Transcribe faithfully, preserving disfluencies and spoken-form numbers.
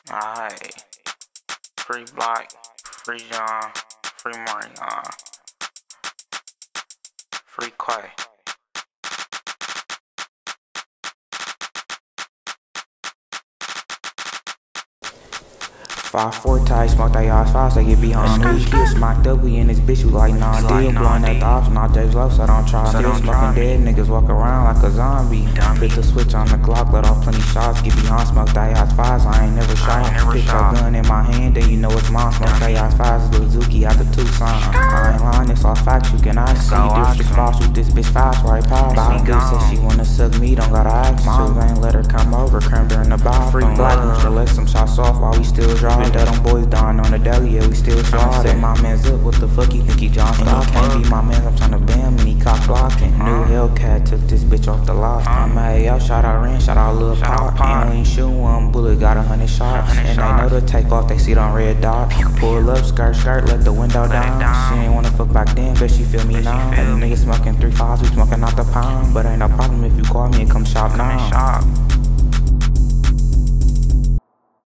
Alright. Free Black, free John, free Marion, free Quay. Five four tight, smoke that ass fast, they get behind me. Get smacked up, we in this bitch, we like nah deal. Blowing at the ops, not James Low, so don't try. Still smoking dead, niggas walk around like a zombie. Hit the switch on the Glock, let off plenty shots. Get behind, smoke that ass fast, I ain't never shot. Pick your gun in my hand, then you know it's mine. Smoke that ass fast, little Zuki out the Tucson. I ain't lying, it's all facts, you can ask. See, district fast, shoot this bitch fast, right past. Bad bitch said she wanna suck me, don't gotta ask. Mom ain't let her come over, crammed her in the bathroom. Free Black, Mister let some shots off while we still drive. That them boys dying on the deli, yeah, we still try. Set my mans up, what the fuck you think he John Stockton? He can't be my man, I'm tryna bam and he cock blocking. New Hellcat took this bitch off the lot. I'm mad, y'all shout out Ren, shout out Lil Pop. He only shoot one bullet, got a hundred shots. And they know to take off, they see it on red dot. Pull up, skirt, skirt, let the window down. She ain't wanna fuck back then, bet she feel me now. And niggas smoking three fives, we smoking out the pound. But ain't no problem if you call me and come shop now.